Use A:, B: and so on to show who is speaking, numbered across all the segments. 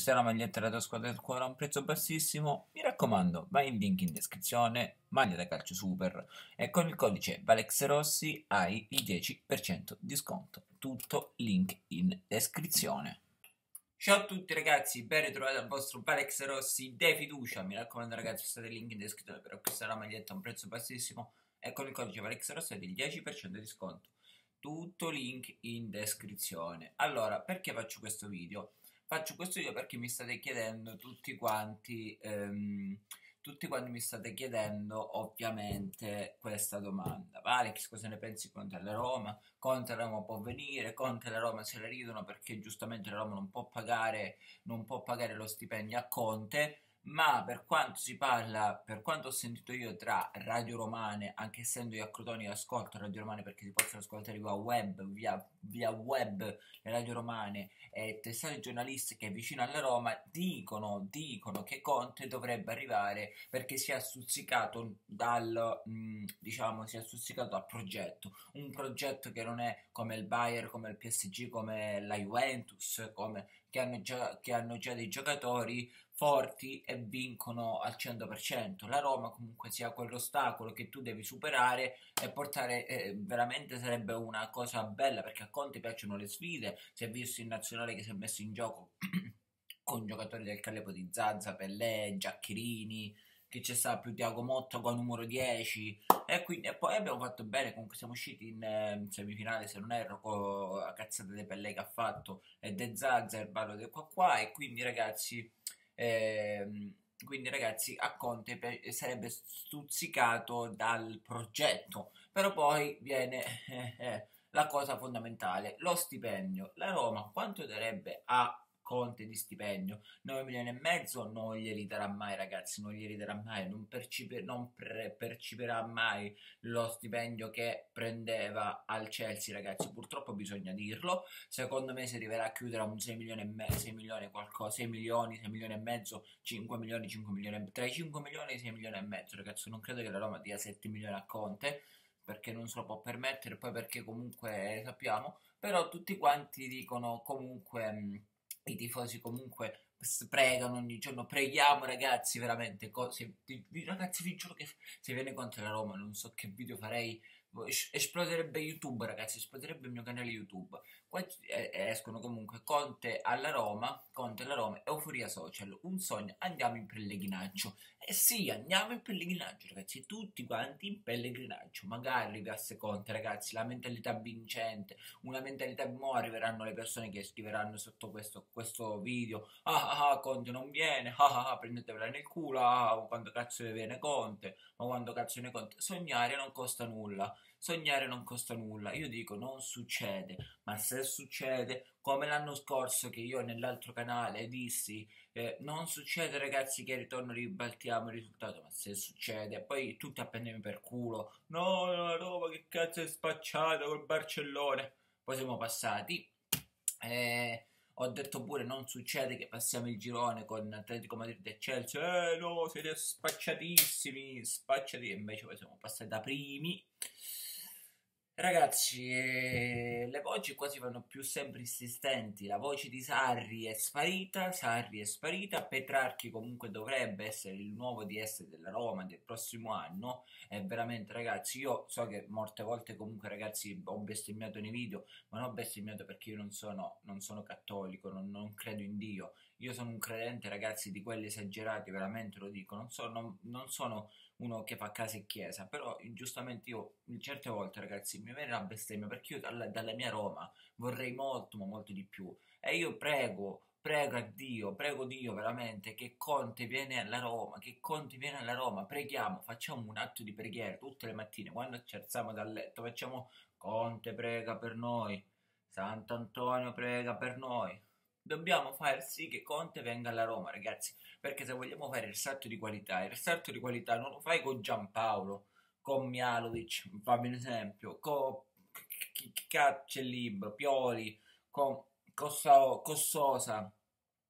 A: Questa è la maglietta della tua squadra del cuore a un prezzo bassissimo. Mi raccomando, vai in link in descrizione, maglia da calcio super e con il codice ValexRossi hai il 10% di sconto. Tutto link in descrizione. Ciao a tutti ragazzi, ben ritrovati al vostro Valex Rossi De Fiducia. Mi raccomando ragazzi, state il link in descrizione per acquistare la maglietta a un prezzo bassissimo e con il codice Valex Rossi avete il 10% di sconto. Tutto link in descrizione. Allora, perché faccio questo video? Faccio questo video perché mi state chiedendo tutti quanti mi state chiedendo ovviamente questa domanda. Alex, cosa ne pensi Conte alla Roma? Conte alla Roma può venire, Conte alla Roma se la ridono perché giustamente la Roma non può pagare lo stipendio a Conte. Ma per quanto si parla, per quanto ho sentito io tra radio romane, anche essendo io a Crotone, io ascolto radio romane perché si possono ascoltare via web le radio romane e testate giornalistiche vicino alla Roma dicono che Conte dovrebbe arrivare perché si è stuzzicato dal progetto, un progetto che non è come il Bayern, come il PSG, come la Juventus, che hanno già dei giocatori forti e vincono al 100%. La Roma comunque sia quell'ostacolo che tu devi superare e portare, veramente sarebbe una cosa bella perché a Conte piacciono le sfide, si è visto in nazionale che si è messo in gioco con giocatori del calibro di Zazza, Pellè, Giaccherini, che c'è stato più Tiago Motta con numero 10 e poi abbiamo fatto bene, comunque siamo usciti in semifinale se non erro con la cazzata dei Pellè che ha fatto e De Zazza e il ballo del qua e quindi ragazzi a Conte sarebbe stuzzicato dal progetto, però poi viene la cosa fondamentale, lo stipendio. La Roma quanto darebbe a Conte di stipendio? 9 milioni e mezzo non glieli darà mai ragazzi, non glieli darà mai, non percepirà mai lo stipendio che prendeva al Chelsea ragazzi, purtroppo bisogna dirlo. Secondo me si arriverà a chiudere a un 6 milioni e mezzo, 6 milioni qualcosa, 6 milioni e mezzo, 5 milioni, 5 milioni, tra i 5 milioni e i 6 milioni e mezzo, ragazzi, non credo che la Roma dia 7 milioni a Conte, perché non se lo può permettere, poi perché comunque sappiamo, però tutti quanti dicono comunque, i tifosi comunque pregano ogni giorno, preghiamo ragazzi, veramente, ragazzi vi giuro che se viene contro la Roma non so che video farei. Esploderebbe YouTube, ragazzi, esploderebbe il mio canale YouTube. Qua escono comunque Conte alla Roma, euforia social, un sogno, andiamo in pellegrinaggio. Eh sì, andiamo in pellegrinaggio, ragazzi, tutti quanti in pellegrinaggio. Magari arrivasse Conte, ragazzi, la mentalità vincente, una mentalità, mo arriveranno le persone che scriveranno sotto questo video, Conte non viene, prendetevela nel culo, quando cazzo viene Conte, ma quando cazzo viene Conte, sognare non costa nulla. Sognare non costa nulla, io dico non succede, ma se succede, come l'anno scorso che io nell'altro canale dissi, non succede ragazzi che ritorno ribaltiamo il risultato, ma se succede, poi tutti a prendermi per culo, no, la Roma che cazzo è spacciata col Barcellona, poi siamo passati, ho detto pure non succede che passiamo il girone con Atletico Madrid e Chelsea, no, siete spacciatissimi, spacciati, invece poi siamo passati da primi. Ragazzi, le voci qua si fanno più sempre insistenti. La voce di Sarri è sparita. Petrarchi comunque dovrebbe essere il nuovo DS della Roma del prossimo anno. E veramente, ragazzi, io so che molte volte comunque, ragazzi, ho bestemmiato nei video, ma non ho bestemmiato perché io non sono cattolico, non credo in Dio. Io sono un credente, ragazzi, di quelli esagerati, veramente lo dico. Non sono uno che fa casa e chiesa, però giustamente io certe volte ragazzi mi viene la bestemmia perché io dalla mia Roma vorrei molto ma molto di più e io prego a Dio, prego Dio veramente che Conte viene alla Roma, che Conte viene alla Roma, preghiamo, facciamo un atto di preghiera tutte le mattine quando ci alziamo dal letto, facciamo Conte prega per noi, Sant'Antonio prega per noi. Dobbiamo far sì che Conte venga alla Roma, ragazzi, perché se vogliamo fare il salto di qualità non lo fai con Giampaolo, con Mialovic, fammi un esempio, con chi caccia il libro, Pioli, con Sosa,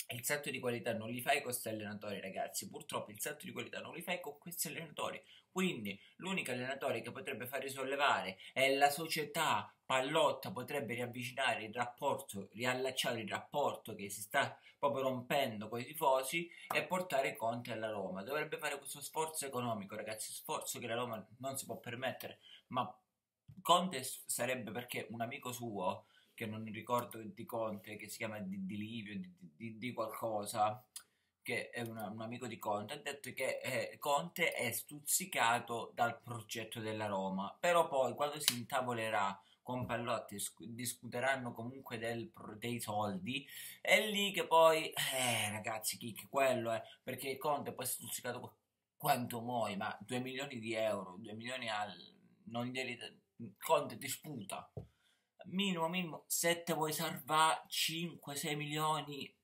A: il salto di qualità non li fai con questi allenatori, ragazzi. Purtroppo il salto di qualità non li fai con questi allenatori. Quindi l'unico allenatore che potrebbe far risollevare è la società. Pallotta potrebbe riavvicinare il rapporto, riallacciare il rapporto che si sta proprio rompendo con i tifosi e portare Conte alla Roma. Dovrebbe fare questo sforzo economico, ragazzi, sforzo che la Roma non si può permettere, ma Conte sarebbe perché un amico suo che non ricordo di Conte, che si chiama di Livio, di qualcosa, che è un amico di Conte, ha detto che Conte è stuzzicato dal progetto della Roma, però poi quando si intavolerà con Pallotti discuteranno comunque dei soldi, è lì che poi, ragazzi, che quello è, perché Conte poi è stuzzicato quanto muoi, ma 2 milioni di euro, 2 milioni al... non glieli... Conte ti sputa minimo 7 vuoi salvare 5-6 milioni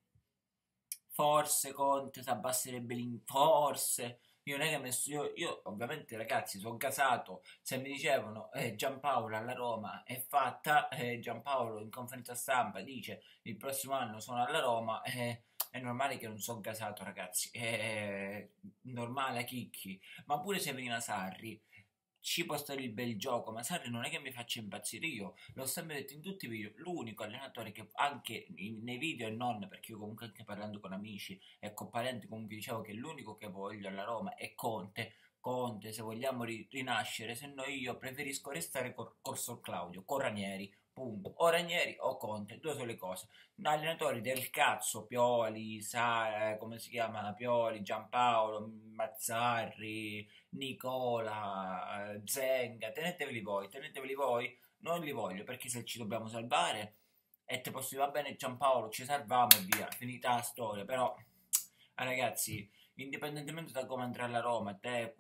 A: forse Conte si abbasserebbe forse io non è che ho messo io ovviamente ragazzi sono casato se mi dicevano Giampaolo alla Roma è fatta Giampaolo in conferenza stampa dice il prossimo anno sono alla Roma è normale che non sono casato ragazzi è normale a chicchi ma pure se veniva Sarri ci può stare il bel gioco, ma Sarri non è che mi faccia impazzire io, l'ho sempre detto in tutti i video, l'unico allenatore che anche nei video e non, perché io comunque anche parlando con amici e con parenti comunque dicevo che l'unico che voglio alla Roma è Conte, Conte se vogliamo rinascere, se no io preferisco restare col Sol Claudio, con Ranieri, punto, o Ranieri o Conte, due sono le cose, allenatori del cazzo, Pioli, come si chiama, Pioli, Giampaolo, Mazzarri, Nicola, Zenga, teneteveli voi, non li voglio perché se ci dobbiamo salvare e te posso dire va bene Giampaolo, ci salviamo e via, finita la storia, però ragazzi, indipendentemente da come andrà la Roma, te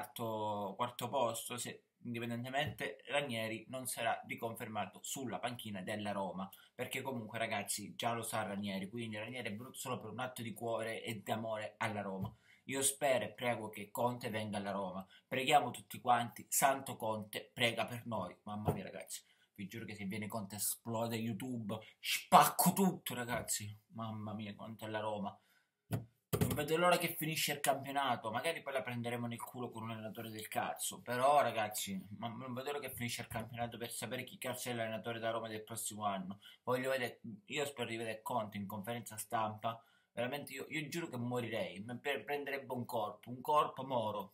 A: quarto posto, se indipendentemente Ranieri non sarà riconfermato sulla panchina della Roma, perché comunque ragazzi già lo sa Ranieri, quindi Ranieri è venuto solo per un atto di cuore e di amore alla Roma. Io spero e prego che Conte venga alla Roma. Preghiamo tutti quanti. Santo Conte, prega per noi. Mamma mia, ragazzi. Vi giuro che se viene Conte esplode YouTube. Spacco tutto, ragazzi. Mamma mia, Conte alla Roma. Non vedo l'ora che finisce il campionato. Magari poi la prenderemo nel culo con un allenatore del cazzo. Però, ragazzi, non vedo l'ora che finisce il campionato per sapere chi cazzo è l'allenatore da Roma del prossimo anno. Voglio vedere. Io spero di vedere Conte in conferenza stampa veramente io giuro che morirei, prenderebbe un corpo moro.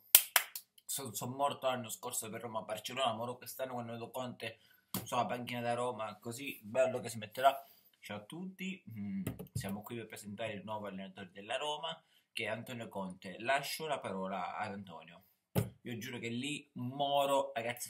A: Sono morto l'anno scorso per Roma Barcellona, moro quest'anno quando vedo Conte sulla panchina da Roma, così bello che si metterà. Ciao a tutti, siamo qui per presentare il nuovo allenatore della Roma che è Antonio Conte. Lascio la parola ad Antonio. Io giuro che lì moro, ragazzi,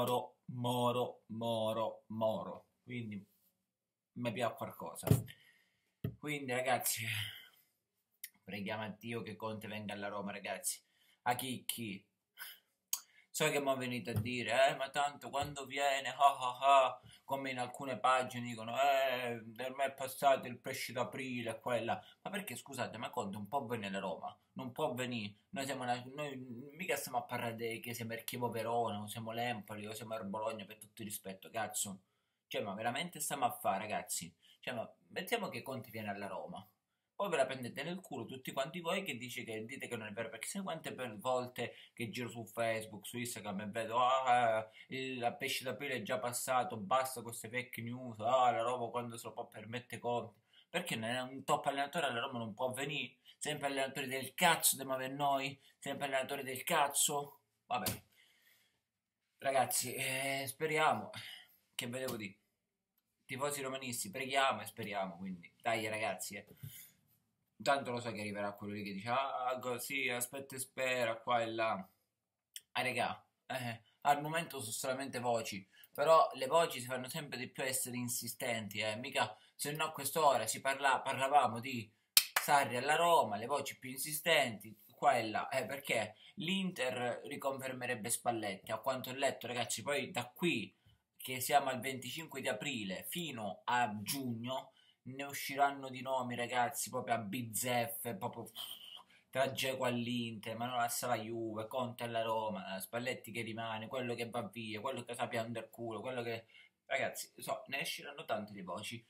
A: moro. Quindi mi piace qualcosa. Quindi ragazzi, preghiamo a Dio che Conte venga alla Roma, ragazzi. A chi? So che mi venite a dire, ma tanto quando viene, come in alcune pagine dicono, per me è passato il pesce d'aprile, qua e là. Ma perché scusate, ma Conte non può venire alla Roma? Non può venire. Noi mica stiamo a parlare che siamo Archievo Verona, o siamo l'Empoli, o siamo il Bologna, per tutto il rispetto, cazzo. Cioè, ma veramente stiamo a fare, ragazzi? Cioè, ma mettiamo che Conte viene alla Roma. Poi ve la prendete nel culo tutti quanti voi che dite che non è vero, perché sai quante volte che giro su Facebook, su Instagram e vedo il pesce d'aprile è già passato, basta queste fake news, la Roma quando se lo può permettere Conte. Perché non è un top allenatore alla Roma non può venire? Sempre allenatori del cazzo, dobbiamo avere noi? Sempre allenatori del cazzo? Vabbè. Ragazzi, speriamo, che vedevo di tifosi romanisti, preghiamo e speriamo, quindi dai ragazzi, tanto lo so che arriverà quello lì che dice così, aspetta e spera, qua e là. Regà, al momento sono solamente voci, però le voci si fanno sempre di più essere insistenti, mica, se no a quest'ora parlavamo di Sarri alla Roma, le voci più insistenti, qua e là, perché l'Inter riconfermerebbe Spalletti, a quanto ho letto ragazzi, poi da qui che siamo al 25 di aprile fino a giugno ne usciranno di nomi ragazzi proprio a bizzeffe, proprio tra Dzeko all'Inter, Manolas alla Juve, Conte alla Roma, Spalletti che rimane, quello che va via, quello che sa piangere il culo, quello che... Ragazzi, so, ne usciranno tante di voci.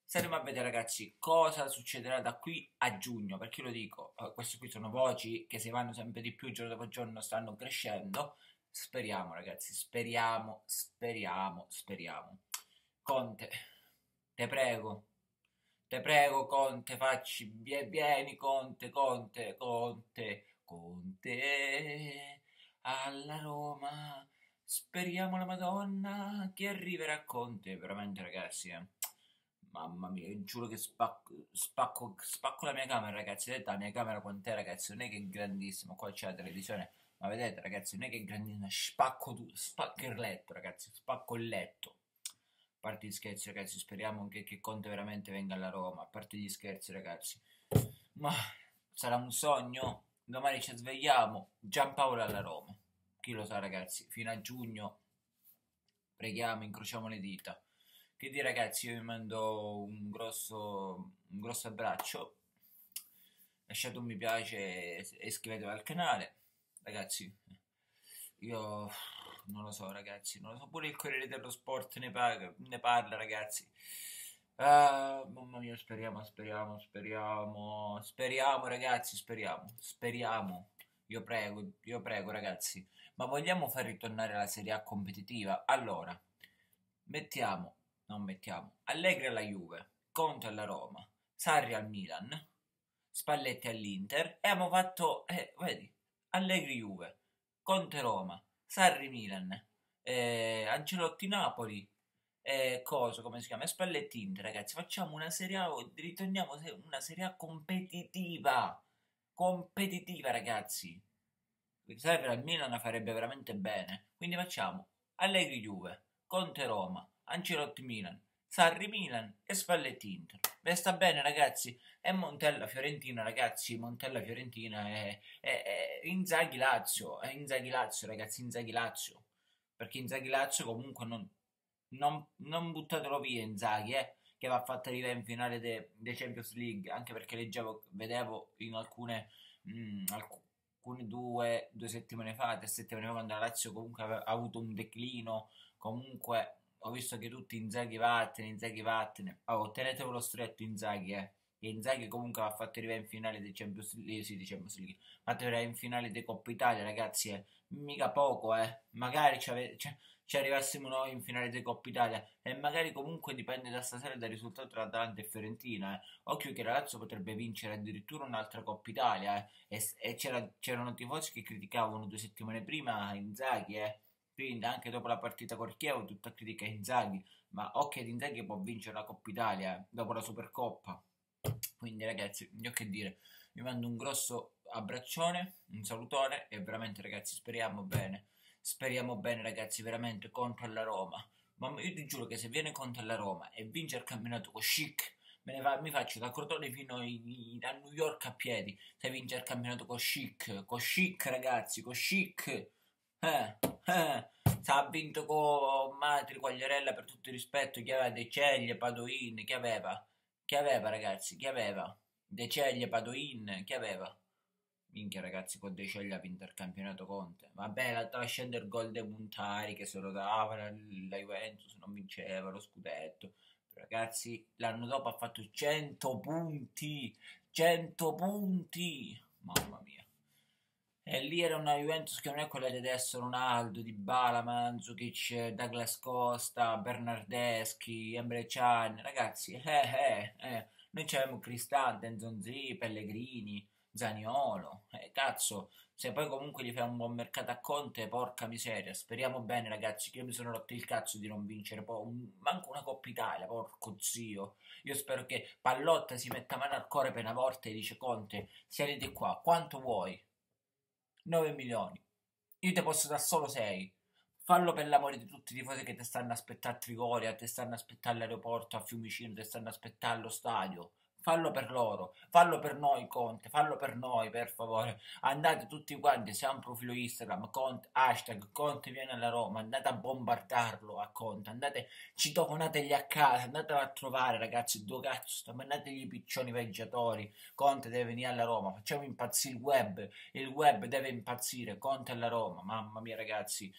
A: Staremo a vedere ragazzi cosa succederà da qui a giugno, perché io lo dico, queste qui sono voci che si vanno sempre di più giorno dopo giorno, stanno crescendo. Speriamo ragazzi, speriamo, speriamo, speriamo. Conte, te prego Conte, facci, vieni Conte, Conte, Conte, Conte, alla Roma. Speriamo la Madonna che arriverà Conte, veramente ragazzi, eh. Mamma mia, giuro che spacco la mia camera, ragazzi. Vedete la mia camera quant'è, ragazzi? Non è che è grandissima, qua c'è la televisione, ma vedete, ragazzi, non è che è grandissima. Spacco tutto, spacco il letto, ragazzi. Spacco il letto. A parte gli scherzi, ragazzi, speriamo che Conte veramente venga alla Roma. A parte gli scherzi, ragazzi. Ma sarà un sogno? Domani ci svegliamo. Giampaolo alla Roma. Chi lo sa, ragazzi? Fino a giugno preghiamo, incrociamo le dita. Che dire ragazzi, io vi mando un grosso abbraccio, lasciate un mi piace e iscrivetevi al canale, ragazzi, io non lo so ragazzi, non lo so, pure il Corriere dello Sport ne parla ragazzi. Ah, mamma mia, speriamo, speriamo, speriamo, speriamo ragazzi, speriamo, speriamo, io prego ragazzi, ma vogliamo far ritornare la Serie A competitiva? Allora, mettiamo, non mettiamo, Allegri alla Juve, Conte alla Roma, Sarri al Milan, Spalletti all'Inter e abbiamo fatto, vedi, Allegri Juve, Conte Roma, Sarri Milan, Ancelotti Napoli, coso, come si chiama? E Spalletti Inter, ragazzi, facciamo una Serie A, ritorniamo una Serie A competitiva, competitiva ragazzi. Serve al Milan farebbe veramente bene. Quindi facciamo Allegri Juve, Conte Roma, Ancelotti Milan, Sarri Milan e Spalletti Inter. Ve sta bene ragazzi? E Montella Fiorentina ragazzi, Montella Fiorentina è Inzaghi Lazio, è Inzaghi Lazio ragazzi, Inzaghi Lazio. Perché Inzaghi Lazio comunque non buttatelo via Inzaghi, che va fatta arrivare in finale dei Champions League, anche perché vedevo in alcune due settimane fa, 3 settimane fa, quando la Lazio comunque ha avuto un declino, comunque ho visto che tutti Inzaghi vattene, oh, tenetevelo stretto Inzaghi, che Inzaghi comunque va fatto arrivare in finale dei Champions League, sì, di Champions League, fatto arrivare in finale dei Coppa Italia, ragazzi, mica poco, magari ci arrivassimo noi in finale di Coppa Italia e magari comunque dipende da stasera dal risultato tra Atalanta e Fiorentina. Occhio che la Lazio potrebbe vincere addirittura un'altra Coppa Italia e c'erano tifosi che criticavano 2 settimane prima Inzaghi, quindi anche dopo la partita col Chievo tutta critica a Inzaghi, ma occhio ad Inzaghi può vincere la Coppa Italia dopo la Supercoppa. Quindi ragazzi, non ho che dire, vi mando un grosso abbraccione, un salutone e veramente ragazzi speriamo bene ragazzi, veramente contro la Roma. Ma io ti giuro che se viene contro la Roma e vince il campionato con chic, mi faccio da Crotone fino a New York a piedi. Se vince il campionato con chic ragazzi, con chic. Se ha vinto con Matri, Quagliarella per tutto il rispetto, chi aveva De Ceglie, Padoin, chi aveva? Chi aveva ragazzi? Chi aveva? De Ceglie, Padoin, chi aveva? Minchia ragazzi, con De Ceglie ha vinto il campionato Conte. Vabbè, la trascende il gol dei Montari che se lo dava la Juventus, non vinceva lo scudetto. Ragazzi, l'anno dopo ha fatto 100 punti, 100 punti. Mamma mia. E lì era una Juventus che non è quella di adesso, Ronaldo, Dybala, Mandzukic, Douglas Costa, Bernardeschi, Emre Can, ragazzi, noi c'avevamo Cristante, Nzonzi, Pellegrini, Zaniolo, cazzo, se poi comunque gli fai un buon mercato a Conte, porca miseria, speriamo bene ragazzi, che io mi sono rotto il cazzo di non vincere manco una Coppa Italia, porco zio, io spero che Pallotta si metta mano al cuore per una volta e dice Conte, siediti qua, quanto vuoi? 9 milioni. Io ti posso dare solo 6. Fallo per l'amore di tutti i tifosi che ti stanno aspettando a Trigoria, ti stanno aspettando all'aeroporto a Fiumicino, ti stanno aspettando allo stadio. Fallo per loro, fallo per noi Conte, fallo per noi per favore. Andate tutti quanti, se ha un profilo Instagram, Conte, hashtag Conte viene alla Roma, andate a bombardarlo a Conte, andate, citofonategli a casa, andatelo a trovare ragazzi, due cazzo, mandategli i piccioni viaggiatori, Conte deve venire alla Roma, facciamo impazzire il web deve impazzire, Conte alla Roma, mamma mia ragazzi,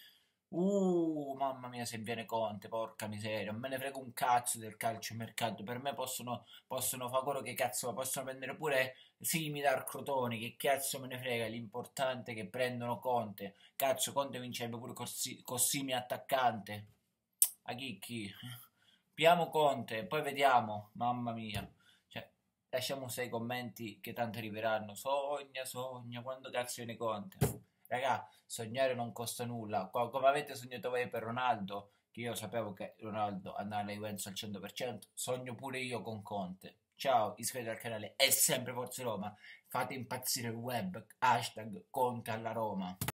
A: Mamma mia, se viene Conte, porca miseria, non me ne frega un cazzo del calciomercato. Per me possono fare quello che cazzo, possono prendere pure Simi dal Crotone, che cazzo me ne frega. L'importante è che prendono Conte. Cazzo, Conte vincerebbe pure con Simi attaccante. A chi? Piamo Conte, poi vediamo, mamma mia. Cioè, lasciamo stare i commenti che tanto arriveranno. Sogna, sogna, quando cazzo viene Conte? Raga, sognare non costa nulla. Come avete sognato voi per Ronaldo, che io sapevo che Ronaldo andava alla Juventus al 100%, sogno pure io con Conte. Ciao, iscrivetevi al canale, è sempre Forza Roma. Fate impazzire il web, hashtag Conte alla Roma.